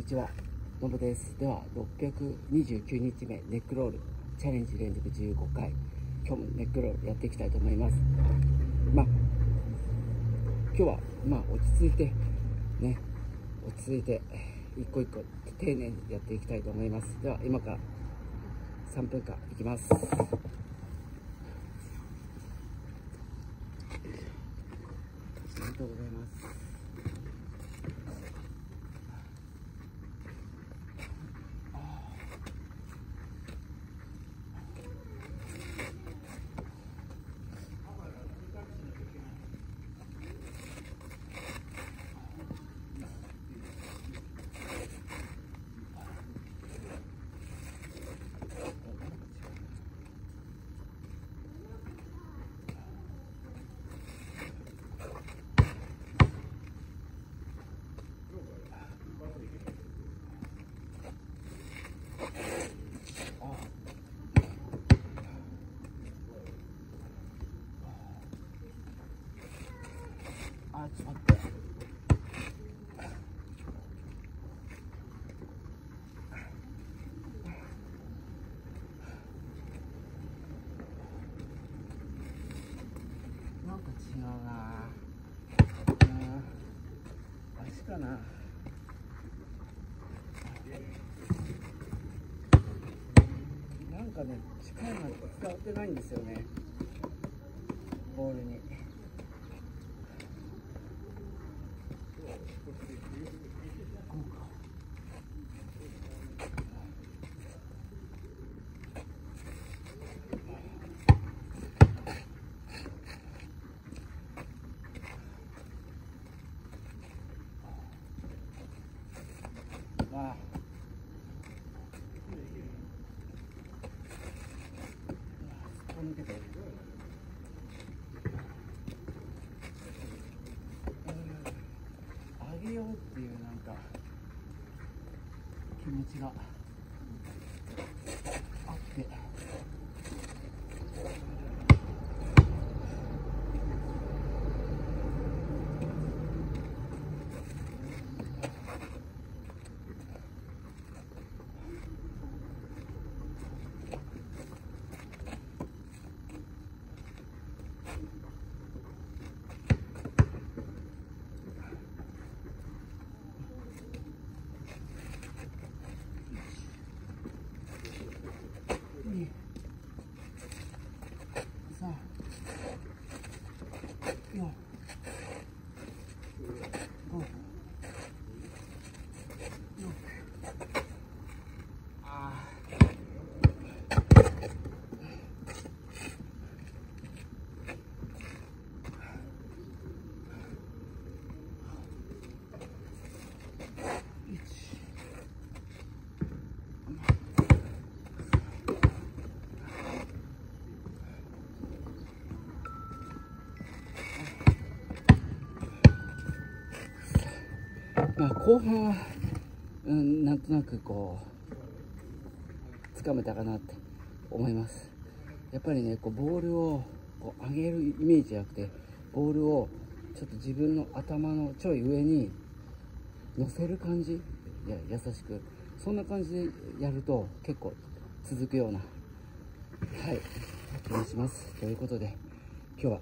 ちは、のぶです。では629日目ネックロールチャレンジ連続15回、今日もネックロールやっていきたいと思います。今日は落ち着いて一個一個丁寧にやっていきたいと思います。では今から3分間いきます。ありがとうございます。ちょっと待って。なんか違うな。足かな。なんかね、力が伝わってないんですよね、ボールに。抜けて上げようっていうなんか気持ちがあって、後半は、なんとなくつかめたかなって思います。やっぱりね、ボールを上げるイメージじゃなくて、ボールをちょっと自分の頭のちょい上に乗せる感じ、優しく、そんな感じでやると結構続くような、気がします。ということで今日は、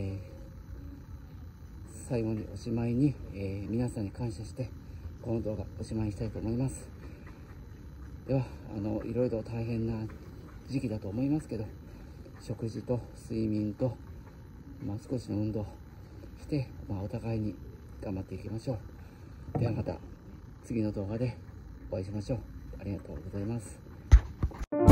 最後におしまいに、皆さんに感謝してこの動画おしまいにしたいと思います。では、いろいろ大変な時期だと思いますけど、食事と睡眠と、少しの運動して、お互いに頑張っていきましょう。ではまた次の動画でお会いしましょう。ありがとうございます。